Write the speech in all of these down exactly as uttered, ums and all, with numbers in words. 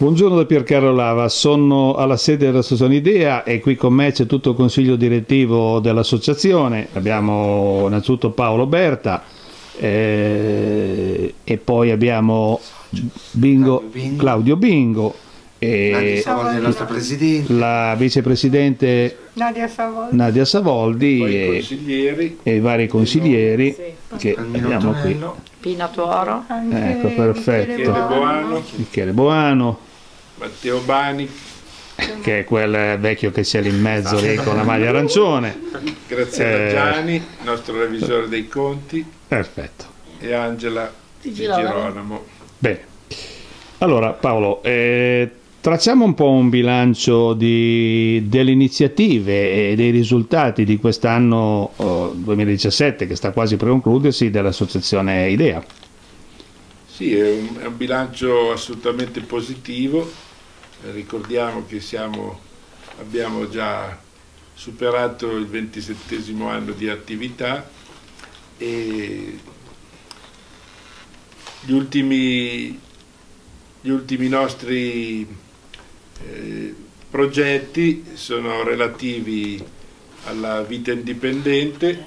Buongiorno da Piercarlo Lava, sono alla sede dell'associazione Idea e qui con me c'è tutto il consiglio direttivo dell'associazione. Abbiamo innanzitutto Paolo Berta eh, e poi abbiamo Bingo, Bingo. Claudio Bingo e Nadia Savoldi, la nostra presidente, la vicepresidente Nadia Savoldi, Nadia Savoldi e, e, consiglieri, e i vari consiglieri sì. che abbiamo qui. Pino Tuoro, ecco, perfetto. Michele Boano, Michele Boano, Matteo Bani, che è quel vecchio che c'è lì in mezzo lì con la maglia arancione, Graziella eh, Gianni, nostro revisore dei conti, perfetto, e Angela Di Girolamo. Bene, allora Paolo, eh, tracciamo un po' un bilancio di, delle iniziative e dei risultati di quest'anno oh, duemiladiciassette che sta quasi per concludersi dell'associazione Idea. Sì, è un, è un bilancio assolutamente positivo. Eh, ricordiamo che siamo, abbiamo già superato il ventisettesimo anno di attività e gli ultimi, gli ultimi nostri eh, progetti sono relativi alla vita indipendente,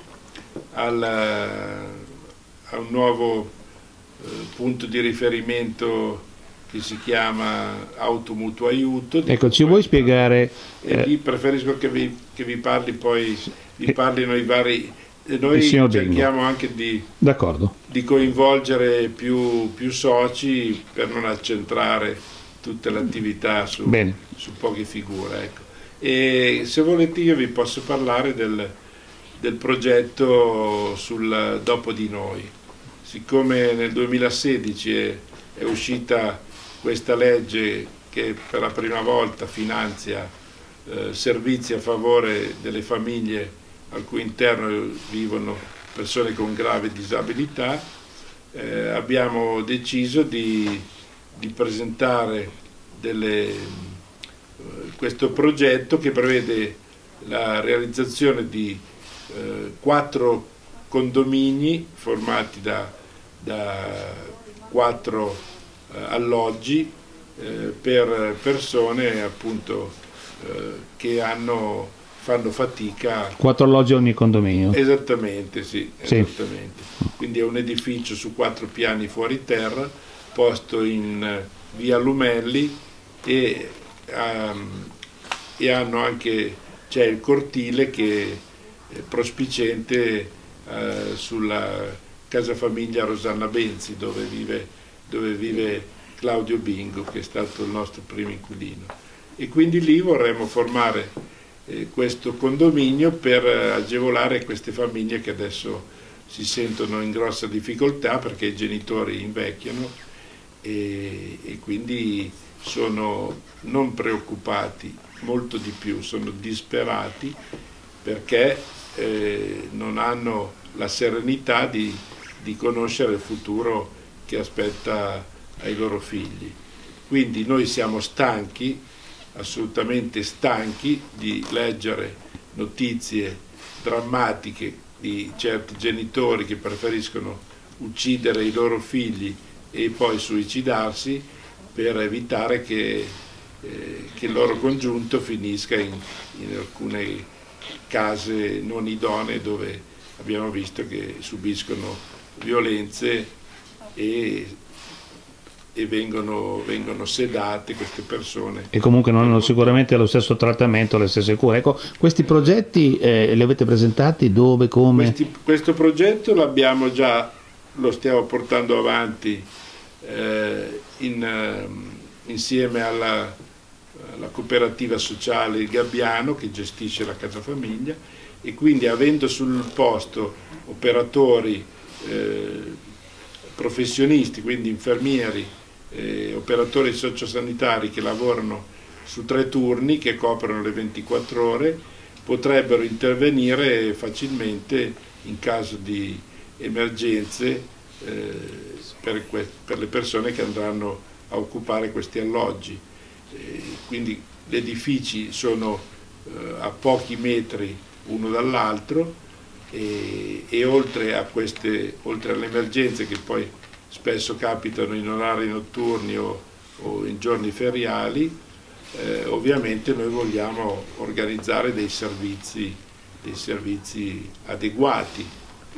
alla, a un nuovo punto di riferimento che si chiama Automutuo Aiuto. Ecco, ci vuoi spiegare? E eh, lì preferisco che vi, che vi parli poi, vi parlino i vari... Noi cerchiamo Bingo. anche di, di coinvolgere più, più soci per non accentrare tutte le attività su, su poche figure. Ecco. E se volete io vi posso parlare del, del progetto sul Dopo di Noi. Siccome nel duemilasedici è, è uscita questa legge che per la prima volta finanzia eh, servizi a favore delle famiglie al cui interno vivono persone con grave disabilità, eh, abbiamo deciso di, di presentare delle, eh, questo progetto che prevede la realizzazione di eh, quattro condomini formati da da quattro eh, alloggi eh, per persone appunto eh, che hanno, fanno fatica. Quattro alloggi ogni condominio. Esattamente, sì, sì. Esattamente. Quindi è un edificio su quattro piani fuori terra, posto in eh, via Lumelli e, um, e hanno anche, c'è il cortile che è prospiciente uh, sulla casa famiglia Rosanna Benzi, dove vive, dove vive Claudio Bingo, che è stato il nostro primo inquilino. E quindi lì vorremmo formare eh, questo condominio per agevolare queste famiglie che adesso si sentono in grossa difficoltà perché i genitori invecchiano e, e quindi sono non preoccupati, molto di più, sono disperati perché eh, non hanno la serenità di di conoscere il futuro che aspetta ai loro figli. Quindi noi siamo stanchi, assolutamente stanchi, di leggere notizie drammatiche di certi genitori che preferiscono uccidere i loro figli e poi suicidarsi per evitare che, eh, che il loro congiunto finisca in, in alcune case non idonee dove abbiamo visto che subiscono violenze e, e vengono, vengono sedate queste persone. E comunque non hanno sicuramente lo stesso trattamento, le stesse cure. Ecco, questi progetti eh, li avete presentati dove, come? Questi, questo progetto l'abbiamo già, lo stiamo portando avanti eh, in, eh, insieme alla, alla cooperativa sociale Il Gabbiano che gestisce la casa famiglia e quindi avendo sul posto operatori Eh, professionisti, quindi infermieri, eh, operatori sociosanitari che lavorano su tre turni che coprono le ventiquattro ore, potrebbero intervenire facilmente in caso di emergenze eh, per, per le persone che andranno a occupare questi alloggi. Eh, quindi gli edifici sono eh, a pochi metri uno dall'altro. E, e oltre a queste, oltre alle emergenze che poi spesso capitano in orari notturni o, o in giorni feriali, eh, ovviamente noi vogliamo organizzare dei servizi, dei servizi adeguati, eh,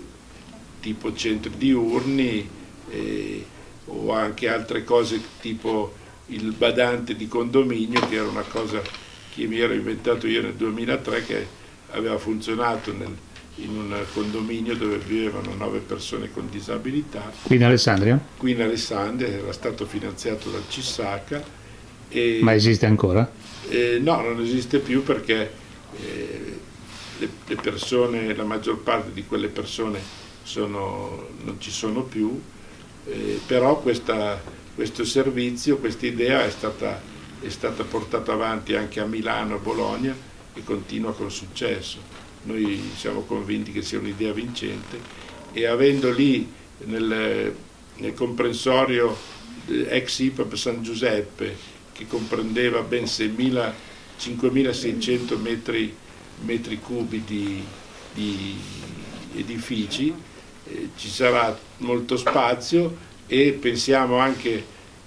tipo centri diurni eh, o anche altre cose tipo il badante di condominio, che era una cosa che mi ero inventato io nel duemilatré, che aveva funzionato nel, in un condominio dove vivevano nove persone con disabilità. Qui in Alessandria? Qui in Alessandria, era stato finanziato dal Cissaca. E, ma esiste ancora? Eh, no, non esiste più perché eh, le, le persone, la maggior parte di quelle persone sono, non ci sono più, eh, però questa, questo servizio, questa idea è stata, è stata portata avanti anche a Milano, a Bologna, e continua con successo. Noi siamo convinti che sia un'idea vincente, e avendo lì nel, nel comprensorio ex I P A P San Giuseppe, che comprendeva ben cinquemilaseicento metri, metri cubi di, di edifici, eh, ci sarà molto spazio, e pensiamo anche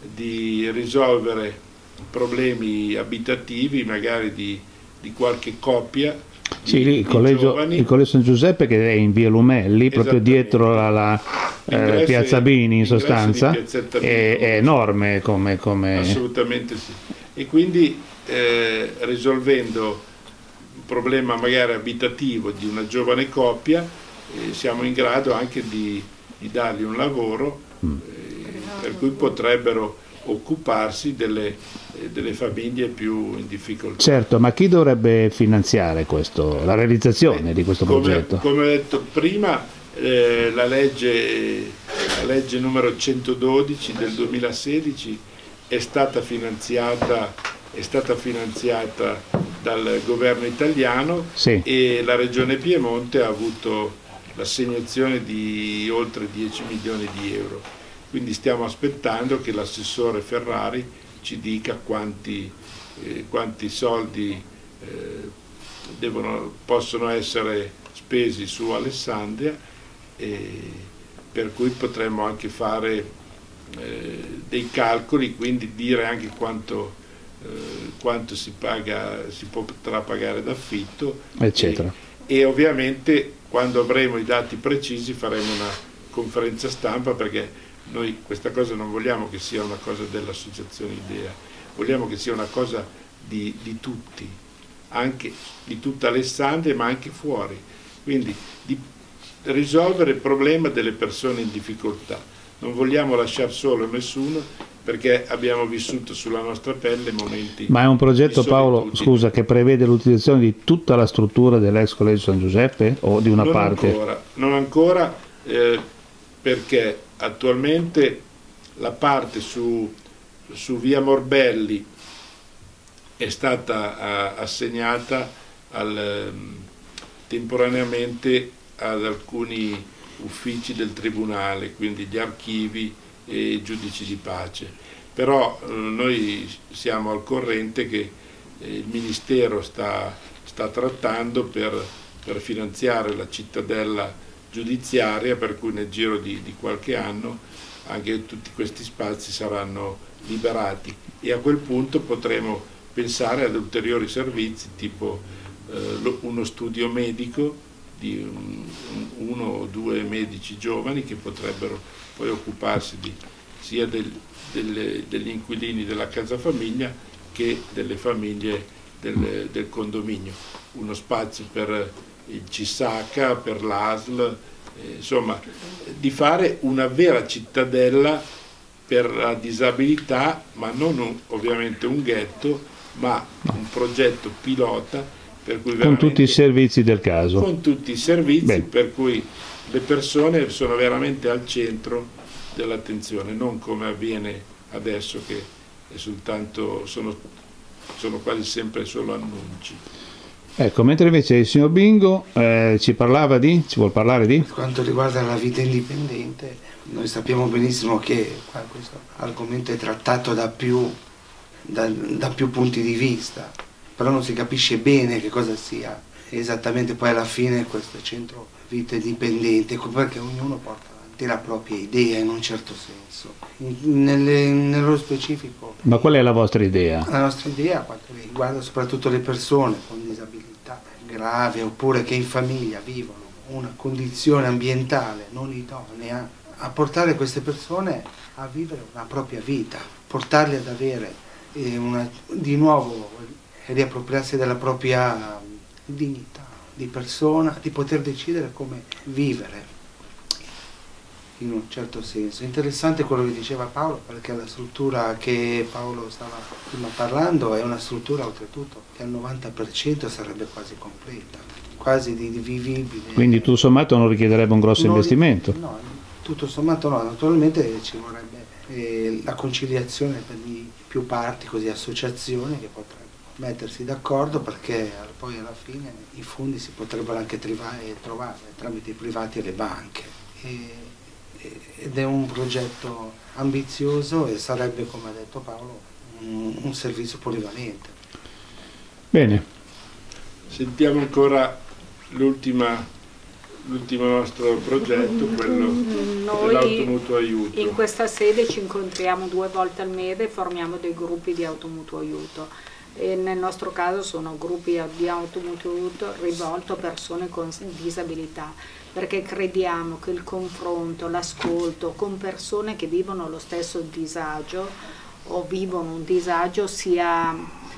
di risolvere problemi abitativi, magari di, di qualche coppia. Sì, lì il collegio, il collegio San Giuseppe, che è in via Lumelli, proprio dietro la, la eh, Piazza Bini in sostanza, è, è enorme come, come... Assolutamente sì. E quindi eh, risolvendo un problema magari abitativo di una giovane coppia, eh, siamo in grado anche di, di dargli un lavoro, eh, per cui potrebbero occuparsi delle, eh, delle famiglie più in difficoltà. Certo, ma chi dovrebbe finanziare questo, la realizzazione eh, di questo come, progetto? Come ho detto prima, eh, la, legge, la legge numero centododici del duemilasedici è stata finanziata, è stata finanziata dal governo italiano, sì, e la Regione Piemonte ha avuto l'assegnazione di oltre dieci milioni di euro. Quindi stiamo aspettando che l'assessore Ferrari ci dica quanti, eh, quanti soldi eh, devono, possono essere spesi su Alessandria, e per cui potremmo anche fare eh, dei calcoli, quindi dire anche quanto, eh, quanto si, paga, si potrà pagare d'affitto, eccetera. E, e ovviamente quando avremo i dati precisi faremo una conferenza stampa, perché noi questa cosa non vogliamo che sia una cosa dell'associazione Idea, vogliamo che sia una cosa di, di tutti, anche di tutta Alessandria, ma anche fuori, quindi di risolvere il problema delle persone in difficoltà. Non vogliamo lasciare solo nessuno, perché abbiamo vissuto sulla nostra pelle momenti. Ma è un progetto, Paolo, scusa, che prevede l'utilizzazione di tutta la struttura dell'ex collegio San Giuseppe o di una non parte? Ancora, non ancora, eh, perché attualmente la parte su, su via Morbelli è stata uh, assegnata al, um, temporaneamente ad alcuni uffici del Tribunale, quindi gli archivi e i giudici di pace. Però uh, noi siamo al corrente che eh, il Ministero sta, sta trattando per, per finanziare la cittadella giudiziaria, per cui nel giro di, di qualche anno anche tutti questi spazi saranno liberati, e a quel punto potremo pensare ad ulteriori servizi, tipo eh, uno studio medico di un, uno o due medici giovani che potrebbero poi occuparsi di, sia del, delle, degli inquilini della casa famiglia che delle famiglie del, del condominio, uno spazio per il Cissaca, per l'A S L, eh, insomma, di fare una vera cittadella per la disabilità, ma non un, ovviamente un ghetto, ma un progetto pilota, per cui con tutti i servizi del caso. Con tutti i servizi, Bene. Per cui le persone sono veramente al centro dell'attenzione, non come avviene adesso, che è soltanto, sono, sono quasi sempre solo annunci. Ecco, mentre invece il signor Bingo eh, ci parlava di, ci vuol parlare di? Per quanto riguarda la vita indipendente, noi sappiamo benissimo che questo argomento è trattato da più, da, da più punti di vista, però non si capisce bene che cosa sia esattamente poi alla fine questo centro vita indipendente, perché ognuno porta avanti della propria idea in un certo senso. In, nelle, nello specifico. Ma qual è la vostra idea? La nostra idea, quanto riguarda soprattutto le persone con disabilità grave oppure che in famiglia vivono una condizione ambientale non idonea, a portare queste persone a vivere una propria vita, portarli ad avere eh, una, di nuovo riappropriarsi della propria dignità di persona, di poter decidere come vivere in un certo senso. Interessante quello che diceva Paolo, perché la struttura che Paolo stava prima parlando è una struttura oltretutto che al novanta per cento sarebbe quasi completa, quasi di, di vivibile. Quindi tutto sommato non richiederebbe un grosso non, investimento? No, tutto sommato no, naturalmente ci vorrebbe eh, la conciliazione di più parti, così associazioni che potrebbero mettersi d'accordo, perché poi alla fine i fondi si potrebbero anche trovare, trovare tramite i privati e le banche. E, ed è un progetto ambizioso e sarebbe, come ha detto Paolo, un, un servizio polivalente. Bene. Sentiamo ancora l'ultima l'ultimo nostro progetto, quello dell'automutuo aiuto. In questa sede ci incontriamo due volte al mese e formiamo dei gruppi di automutuo aiuto. E nel nostro caso sono gruppi di automutuo aiuto rivolto a persone con disabilità, perché crediamo che il confronto, l'ascolto con persone che vivono lo stesso disagio o vivono un disagio sia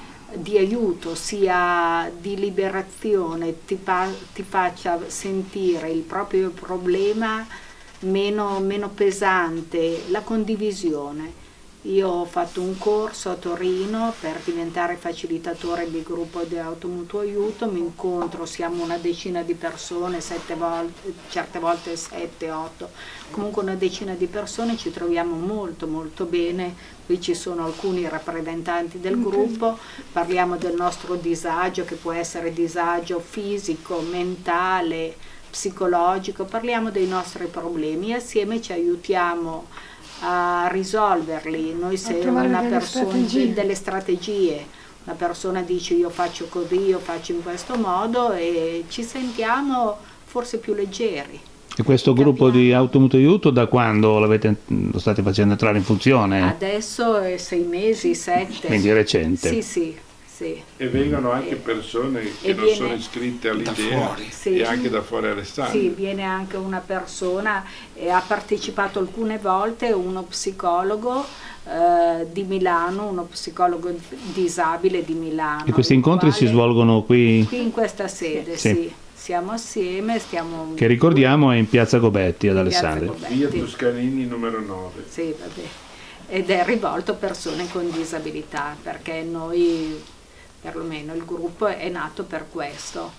di aiuto, sia di liberazione, ti, ti faccia sentire il proprio problema meno, meno pesante, la condivisione. Io ho fatto un corso a Torino per diventare facilitatore di gruppo di automutuo aiuto, mi incontro, siamo una decina di persone, sette volte, certe volte sette, otto, comunque una decina di persone, ci troviamo molto molto bene, qui ci sono alcuni rappresentanti del gruppo, parliamo del nostro disagio che può essere disagio fisico, mentale, psicologico, parliamo dei nostri problemi e assieme ci aiutiamo a risolverli. Noi siamo una persona delle strategie, una persona dice io faccio così, io faccio in questo modo e ci sentiamo forse più leggeri. E questo Capiamo. Gruppo di automutuo aiuto da quando l'avete, lo state facendo entrare in funzione? Adesso è sei mesi, sette. Quindi recente. Sì, sì. Sì. E vengono anche persone che e non viene, sono iscritte all'idea sì, e anche da fuori Alessandria. Sì, viene anche una persona, e ha partecipato alcune volte uno psicologo eh, di Milano, uno psicologo disabile di Milano. E questi incontri quale, si svolgono qui? Qui in questa sede, sì. sì. Siamo assieme, stiamo... Che ricordiamo è in Piazza Gobetti ad Alessandria. Via Toscanini numero nove. Sì, vabbè. Ed è rivolto a persone con disabilità, perché noi... perlomeno il gruppo è nato per questo.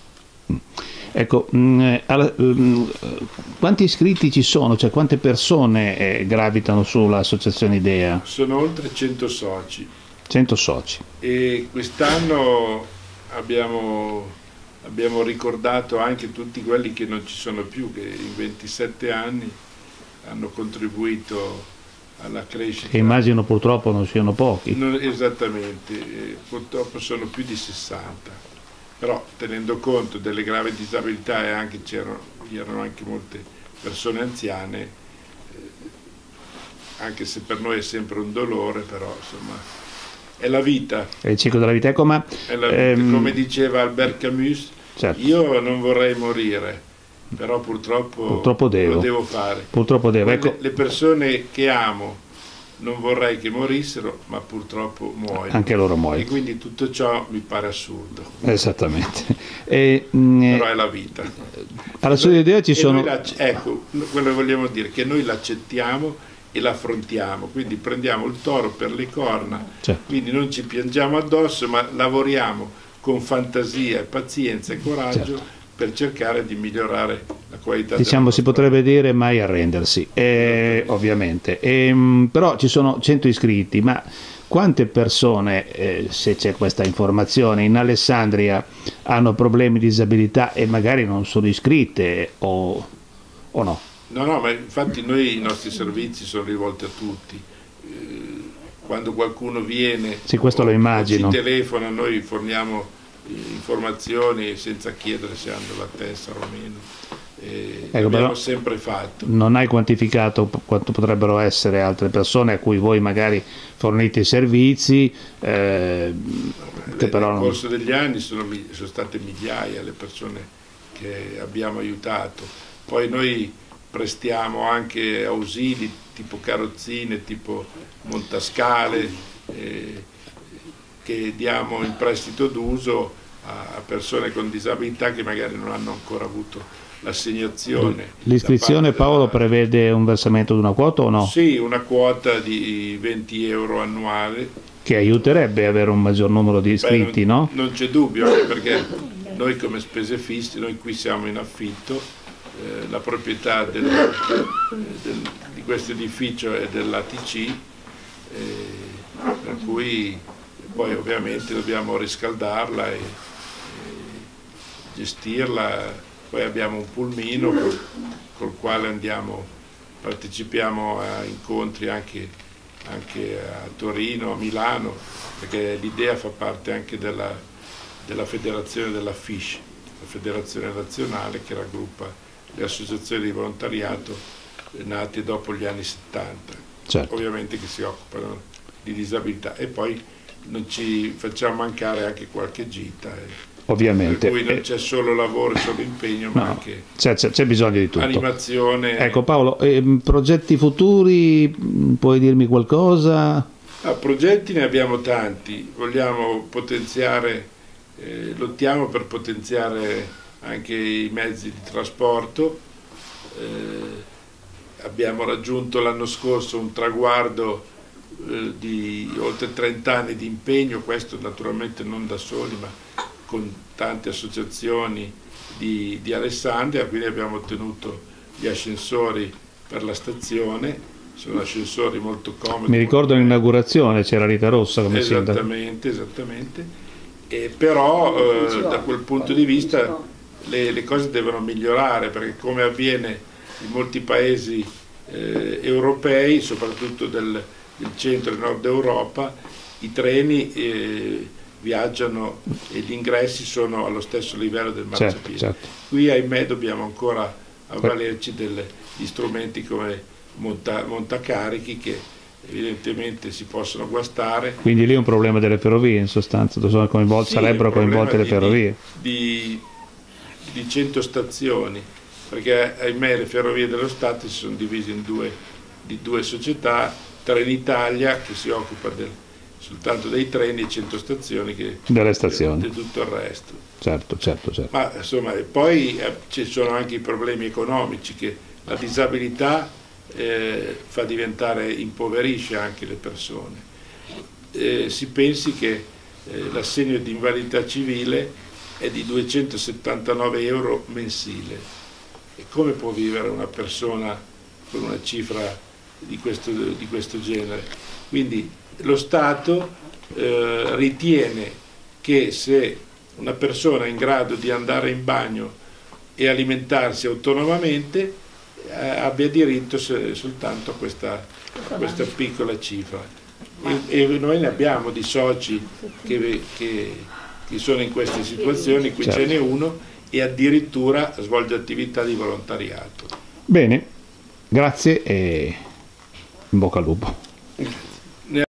Ecco, mh, alla, mh, quanti iscritti ci sono? Cioè quante persone eh, gravitano sull'associazione IDEA? Sono oltre cento soci. cento soci. E quest'anno abbiamo, abbiamo ricordato anche tutti quelli che non ci sono più, che in ventisette anni hanno contribuito alla crescita. Che immagino purtroppo non siano pochi. Non, esattamente, eh, purtroppo sono più di sessanta, però tenendo conto delle gravi disabilità e anche c'erano anche molte persone anziane, eh, anche se per noi è sempre un dolore, però insomma è la vita. È il ciclo della vita. Ecco, ma, è la vita. Ehm, come diceva Albert Camus, certo. Io non vorrei morire, però purtroppo, purtroppo devo. lo devo fare. Purtroppo devo. Le, ecco. le persone che amo non vorrei che morissero, ma purtroppo muoiono. Anche loro muoiono. E quindi tutto ciò mi pare assurdo. Esattamente. E, mh, però è la vita. Alla sua idea ci sono... Ecco, quello che vogliamo dire, che noi l'accettiamo e l'affrontiamo, quindi prendiamo il toro per le corna, certo. Quindi non ci piangiamo addosso, ma lavoriamo con fantasia, pazienza e coraggio, certo, per cercare di migliorare la qualità. Diciamo, si potrebbe dire mai arrendersi, eh, ovviamente. E, però ci sono cento iscritti, ma quante persone, eh, se c'è questa informazione, in Alessandria hanno problemi di disabilità e magari non sono iscritte o, o no? No, no, ma infatti noi i nostri servizi sono rivolti a tutti. Quando qualcuno viene, sì, questo o, lo immagino, o ci telefona, noi forniamo informazioni senza chiedere se hanno la tessera o meno. eh, ecco, abbiamo sempre fatto. Non hai quantificato quanto potrebbero essere altre persone a cui voi magari fornite i servizi, eh, che però nel non... corso degli anni sono, sono state migliaia le persone che abbiamo aiutato. Poi noi prestiamo anche ausili tipo carrozzine, tipo montascale, eh, che diamo in prestito d'uso a persone con disabilità che magari non hanno ancora avuto l'assegnazione. L'iscrizione, Paolo, prevede un versamento di una quota o no? Sì, una quota di venti euro annuale. Che aiuterebbe ad avere un maggior numero di iscritti, Beh, non, no? Non c'è dubbio, anche perché noi come spese fisse, noi qui siamo in affitto, eh, la proprietà del, del, di questo edificio è dell'A T C, eh, per cui poi ovviamente dobbiamo riscaldarla e, e gestirla. Poi abbiamo un pulmino col, col quale andiamo, partecipiamo a incontri anche, anche a Torino, a Milano, perché l'idea fa parte anche della, della federazione della F I S C, la federazione nazionale che raggruppa le associazioni di volontariato nate dopo gli anni settanta, certo. Ovviamente che si occupano di disabilità, e poi non ci facciamo mancare anche qualche gita. Eh. Ovviamente. Per cui non c'è solo lavoro, solo impegno, ma no, anche c'è bisogno di tutto. Animazione. Ecco Paolo, eh, progetti futuri, puoi dirmi qualcosa? Ah, progetti ne abbiamo tanti, vogliamo potenziare, eh, lottiamo per potenziare anche i mezzi di trasporto, eh, abbiamo raggiunto l'anno scorso un traguardo eh, di oltre trenta anni di impegno, questo naturalmente non da soli ma con tante associazioni di, di Alessandria, quindi abbiamo ottenuto gli ascensori per la stazione, sono ascensori molto comodi. Mi ricordo l'inaugurazione, c'era Rita Rossa come sindaco. Esattamente, esattamente. E però eh, da quel punto di vista le, le cose devono migliorare, perché come avviene in molti paesi eh, europei, soprattutto del, del centro e nord Europa, i treni eh, viaggiano e gli ingressi sono allo stesso livello del marciapiede. Certo, certo. Qui ahimè dobbiamo ancora avvalerci degli strumenti come monta, montacarichi che evidentemente si possono guastare. Quindi lì è un problema delle ferrovie in sostanza, sono coinvolte, sì, sarebbero coinvolte le di, ferrovie. Di, di, di cento stazioni, perché ahimè le ferrovie dello Stato si sono divise in due, di due società, Trenitalia che si occupa del soltanto dei treni e cento stazioni che delle stazioni, di tutto il resto. Certo, certo, certo. Ma insomma, poi eh, ci sono anche i problemi economici, che la disabilità eh, fa diventare, impoverisce anche le persone. Eh, si pensi che eh, l'assegno di invalidità civile è di duecentosettantanove euro mensile. E come può vivere una persona con una cifra di questo, di questo genere? Quindi lo Stato eh, ritiene che se una persona è in grado di andare in bagno e alimentarsi autonomamente eh, abbia diritto se, soltanto a questa, questa piccola cifra. E, e noi ne abbiamo di soci che, che, che sono in queste situazioni, qui certo. Ce n'è uno e addirittura svolge attività di volontariato. Bene, grazie e in bocca al lupo.